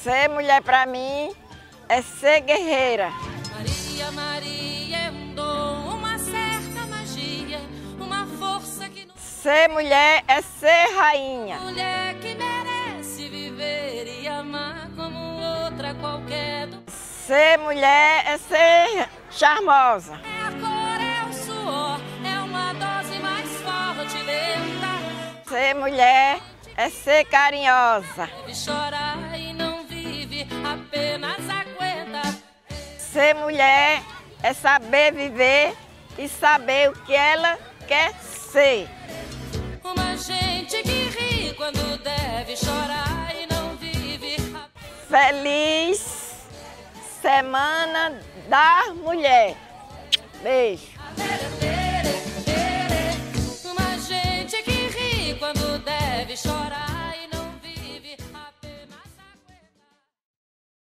Ser mulher pra mim é ser guerreira. Maria, Maria é um dom, uma certa magia, uma força que... Ser mulher é ser rainha. Mulher que merece viver e amar como outra qualquer. Ser mulher é ser charmosa. É a cor, é o suor, é uma dose mais forte, lenta. Ser mulher é ser carinhosa. Deve chorar e não vive, apenas aguenta. Ser mulher é saber viver e saber o que ela quer ser. Uma gente que ri quando deve chorar e não vive. Feliz Semana da Mulher. Beijo. Uma gente que ri quando deve chorar.